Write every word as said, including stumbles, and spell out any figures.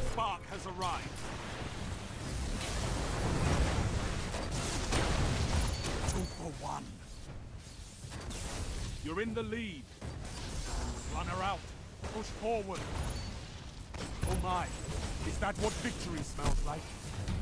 spark has arrived. Two for one. You're in the lead. Run her out. Push forward. Oh my. Is that what victory smells like?